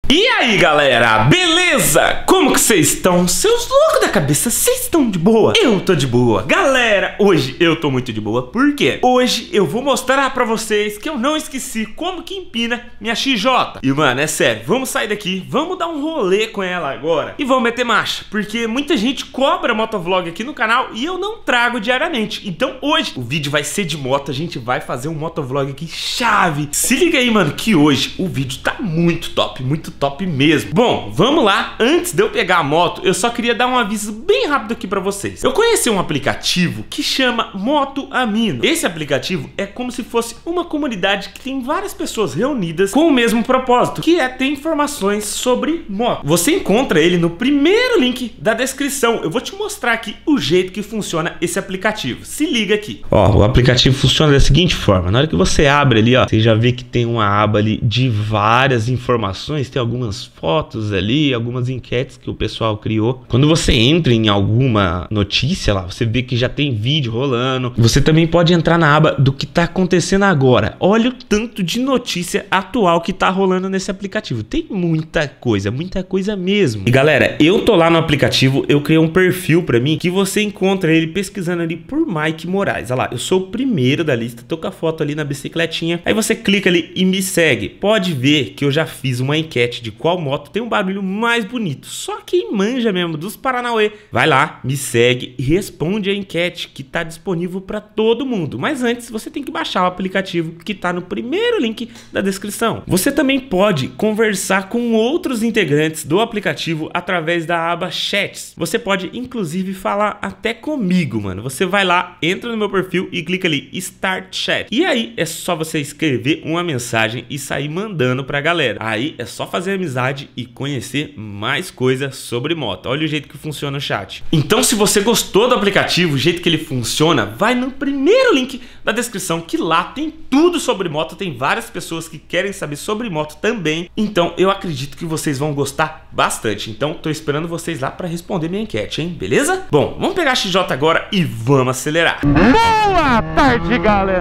E aí galera, beleza? Como que vocês estão? Seus loucos da cabeça, vocês estão de boa? Eu tô de boa. Galera, hoje eu tô muito de boa. Por quê? Hoje eu vou mostrar pra vocês que eu não esqueci como que empina minha XJ. E mano, é sério, vamos sair daqui, vamos dar um rolê com ela agora e vamos meter marcha, porque muita gente cobra motovlog aqui no canal e eu não trago diariamente. Então hoje o vídeo vai ser de moto, a gente vai fazer um motovlog aqui chave. Se liga aí mano, que hoje o vídeo tá muito top mesmo. Bom, vamos lá. Antes de eu pegar a moto, eu só queria dar um aviso bem rápido aqui pra vocês. Eu conheci um aplicativo que chama Moto Amino. Esse aplicativo é como se fosse uma comunidade que tem várias pessoas reunidas com o mesmo propósito, que é ter informações sobre moto. Você encontra ele no primeiro link da descrição. Eu vou te mostrar aqui o jeito que funciona esse aplicativo. Se liga aqui. Ó, o aplicativo funciona da seguinte forma. Na hora que você abre ali, ó, você já vê que tem uma aba ali de várias informações, tem algumas fotos ali, algumas enquetes que o pessoal criou. Quando você entra em alguma notícia lá, você vê que já tem vídeo rolando. Você também pode entrar na aba do que tá acontecendo agora. Olha o tanto de notícia atual que tá rolando nesse aplicativo. Tem muita coisa mesmo. E galera, eu tô lá no aplicativo, eu criei um perfil pra mim que você encontra ele pesquisando ali por Mike Moraes. Olha lá, eu sou o primeiro da lista, tô com a foto ali na bicicletinha. Aí você clica ali e me segue. Pode ver que eu já fiz uma enquete de qual moto tem um barulho mais bonito. Só quem manja mesmo dos Paranauê, vai lá, me segue e responde a enquete que tá disponível para todo mundo. Mas antes, você tem que baixar o aplicativo que tá no primeiro link da descrição. Você também pode conversar com outros integrantes do aplicativo através da aba Chats. Você pode, inclusive, falar até comigo, mano. Você vai lá, entra no meu perfil e clica ali, Start Chat. E aí, é só você escrever uma mensagem e sair mandando pra galera. Aí, é só fazer amizade e conhecer mais coisas sobre moto. Olha o jeito que funciona o chat. Então se você gostou do aplicativo, o jeito que ele funciona, vai no primeiro link da descrição, que lá tem tudo sobre moto. Tem várias pessoas que querem saber sobre moto também. Então eu acredito que vocês vão gostar bastante. Então tô esperando vocês lá para responder minha enquete, hein? Beleza? Bom, vamos pegar a XJ agora e vamos acelerar. Boa tarde, galera.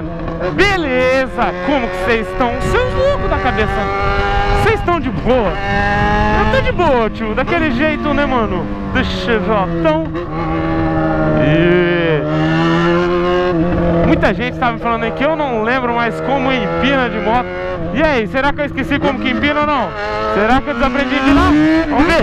Beleza? Como que vocês estão? Seus loucos da cabeça. Vocês estão de boa? Eu tô de boa, tio. Daquele jeito, né, mano? Do XJ. Muita gente tava me falando aí que eu não lembro mais como empina de moto. E aí, será que eu esqueci como que empina ou não? Será que eu desaprendi de lá? Vamos ver.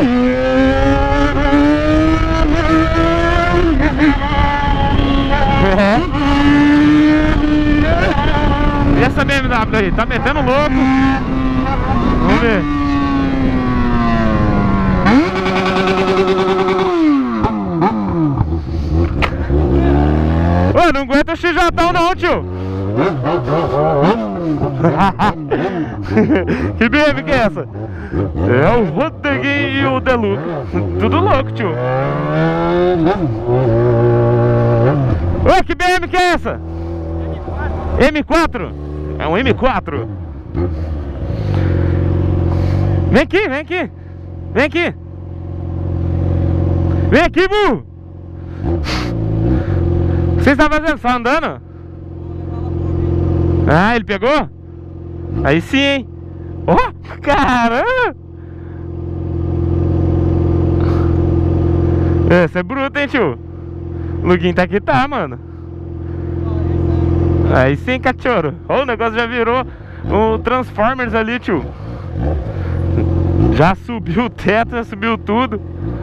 E essa BMW aí? Tá metendo louco? Vamos ver. Ô, não aguenta o XJ não, tio. Que BM que é essa? É o Rodriguinho e o Deluca. Tudo louco, tio. Ô, que BM que é essa? M4? É um M4. Vem aqui, vem aqui. Vem aqui. Vem aqui, Bu. O que você está fazendo? Só andando? Ah, ele pegou? Aí sim, hein? Ó, oh, caramba! Esse é bruto, hein, tio? O Luguinho tá aqui, tá, mano. Aí sim, cachorro. Ó, o negócio já virou o Transformers ali, tio. Já subiu o teto, já subiu tudo.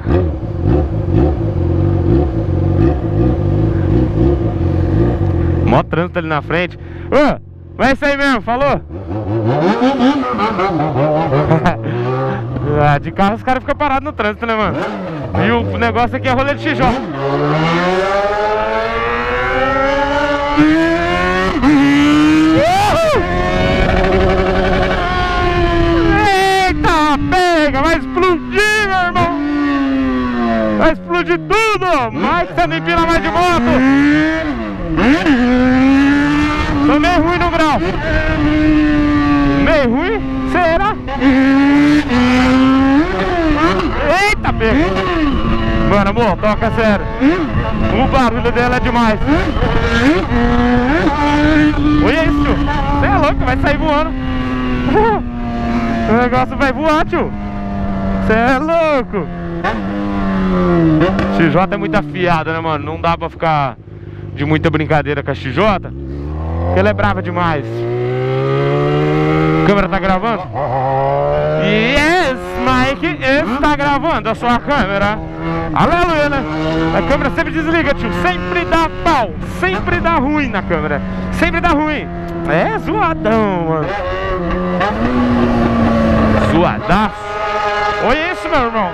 Mó trânsito ali na frente. Ô, vai isso aí mesmo, falou? De carro os caras ficam parados no trânsito, né, mano? E o negócio aqui é rolê de XJ. Eita, pega! Vai explodir, meu irmão! Vai explodir tudo! Mas você não empina mais de moto! Tô meio ruim no grau. Meio ruim? Será? Eita, pega! Mano, amor, toca sério. O barulho dela é demais. Olha isso, tio. Você é louco, vai sair voando. O negócio vai voar, tio. Cê é louco. XJ é muito afiada, né, mano? Não dá pra ficar de muita brincadeira com a XJ, porque ela é brava demais. A câmera tá gravando? Yes, Mike, está gravando a sua câmera. Aleluia, né? A câmera sempre desliga, tio. Sempre dá pau. Sempre dá ruim na câmera. Sempre dá ruim. É zoadão, mano. Zoadaço. Olha isso, meu irmão.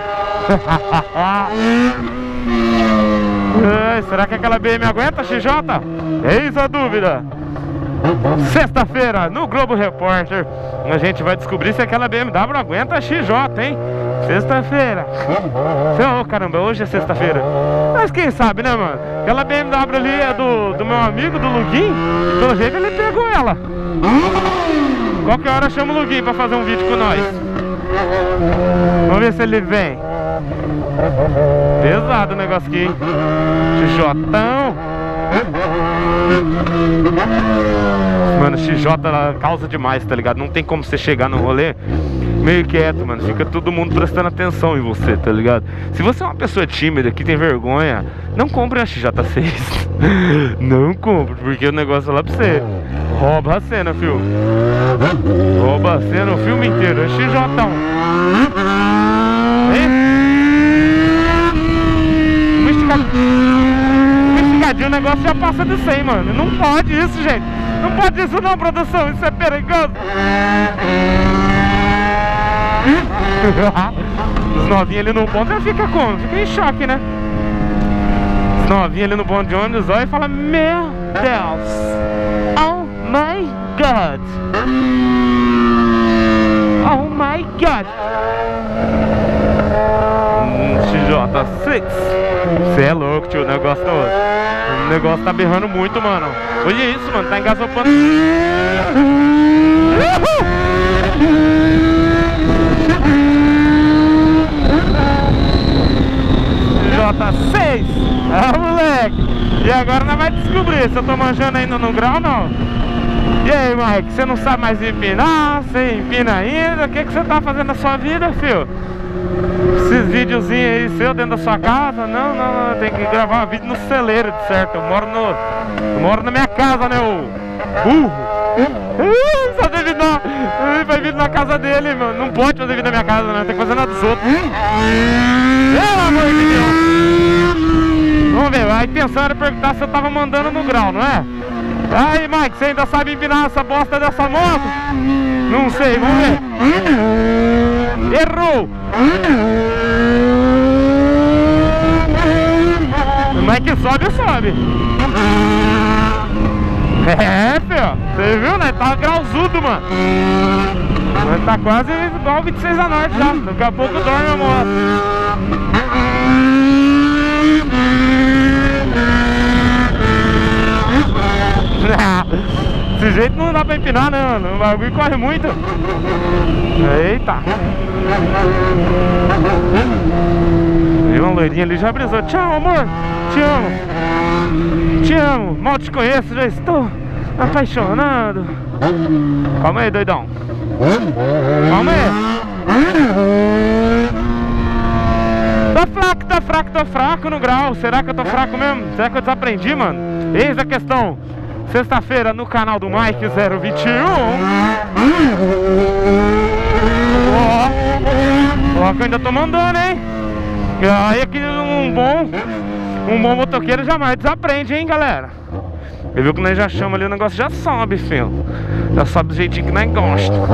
Será que aquela BM aguenta, XJ? Eis a dúvida. Sexta-feira, no Globo Repórter, a gente vai descobrir se aquela BMW aguenta a XJ, hein? Sexta-feira. Oh, caramba, hoje é sexta-feira. Mas quem sabe, né, mano? Aquela BMW ali é do meu amigo, do Luguinho. E pelo jeito ele pegou ela. Qualquer hora chama o Luguinho pra fazer um vídeo com nós. Vamos ver se ele vem. Pesado o negócio aqui, hein? XJão. Mano, XJ ela causa demais, tá ligado? Não tem como você chegar no rolê meio quieto, mano. Fica todo mundo prestando atenção em você, tá ligado? Se você é uma pessoa tímida, que tem vergonha, não compre a XJ6. Não compre, porque o negócio é lá pra você. Rouba a cena, filho. Rouba a cena o filme inteiro. É XJ1. O negócio já passa de 100, mano. Não pode isso, gente. Não pode isso não, produção. Isso é perigoso. Os novinhos ali no ponto já fica como? Fica em choque, né? Os novinhos ali no ponto de ônibus olha e fala: meu Deus, oh my God, oh my God. XJ6. Você é louco, tio. O negócio tá berrando muito, mano. Olha isso, mano. Tá engasopando. XJ6. Ah, moleque. E agora nós vamos descobrir se eu tô manjando ainda no grau ou não. E aí, Mike? Você não sabe mais empinar? Você empina ainda? O que você tá fazendo na sua vida, filho? Esses videozinhos aí seu dentro da sua casa? Não, tem que gravar vídeo no celeiro, de certo. Eu moro na minha casa, né, ô burro. Só tem vídeo vai vídeo na casa dele, mano. Não pode fazer vídeo na minha casa, não. Tem que fazer na dos outros. Pelo amor de Deus. Vamos ver, a intenção era perguntar se eu tava mandando no grau, não é? Aí, Mike, você ainda sabe empinar essa bosta dessa moto? Não sei, vamos ver. Errou! Mas que sobe. É, filho. Você viu, né? Tá grauzudo, mano. Mas tá quase igual o 26 a norte já. Daqui a pouco dorme a moto. Desse jeito não dá pra empinar, né, mano? O bagulho corre muito. Eita. E uma loirinha ali já brisou. Tchau, amor. Te amo. Te amo. Mal te conheço, já estou apaixonado. Calma aí, doidão. Calma aí. Tô fraco no grau. Será que eu tô fraco mesmo? Será que eu desaprendi, mano? Eis a questão. Sexta-feira no canal do Mike 021. Ó, que eu ainda tô mandando, hein? Aí aqui um bom motoqueiro jamais desaprende, hein, galera? Você viu que nós já chama ali, o negócio já sobe, filho. Já sobe do jeitinho que nós gostamos.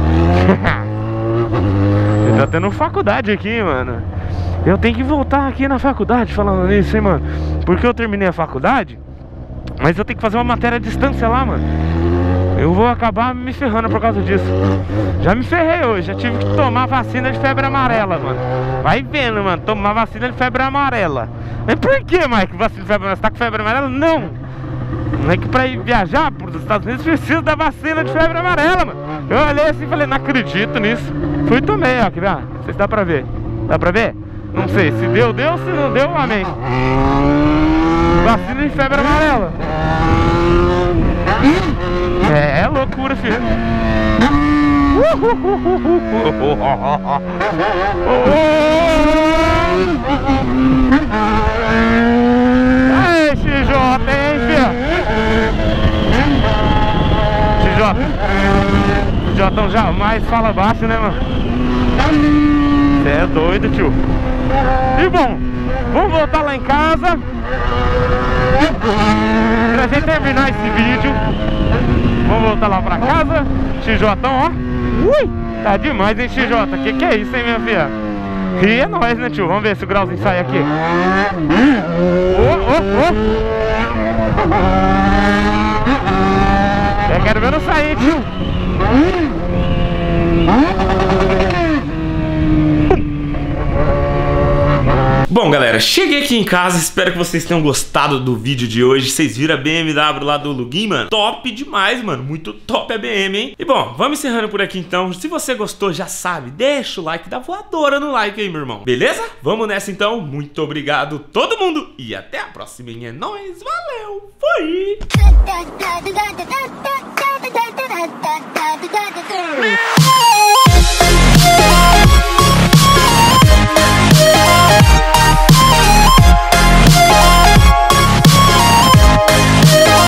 Ele tá tendo faculdade aqui, mano. Eu tenho que voltar aqui na faculdade falando nisso, hein, mano? Porque eu terminei a faculdade, mas eu tenho que fazer uma matéria à distância lá, mano. Eu vou acabar me ferrando por causa disso. Já me ferrei hoje, já tive que tomar vacina de febre amarela, mano. Vai vendo, mano, tomar vacina de febre amarela. Mas por que, Mike, vacina de febre amarela? Você tá com febre amarela? Não. Não é que pra ir viajar para os Estados Unidos precisa da vacina de febre amarela, mano. Eu olhei assim e falei, não acredito nisso. Fui e tomei, ó, aqui, ó. Não sei se dá pra ver. Dá pra ver? Não sei, se deu, deu, se não deu, amém. Vacina de febre amarela. É loucura, filho. Aí, XJ, hein, filho? XJ jamais fala baixo, né, mano? Cê é doido, tio. E bom, vamos voltar lá em casa pra gente terminar esse vídeo. Vamos voltar lá pra casa. XJ, ó. Ui, tá demais, hein, XJ? Que é isso, hein, minha filha? E é nóis, né, tio? Vamos ver se o grauzinho sai aqui. Eu quero ver não sair, tio. Bom, galera, cheguei aqui em casa, espero que vocês tenham gostado do vídeo de hoje. Vocês viram a BMW lá do Lugin, mano? Top demais, mano, muito top a BM, hein? E bom, vamos encerrando por aqui então. Se você gostou, já sabe, deixa o like, dá voadora no like aí, meu irmão. Beleza? Vamos nessa então, muito obrigado todo mundo e até a próxima. É nóis, valeu, fui!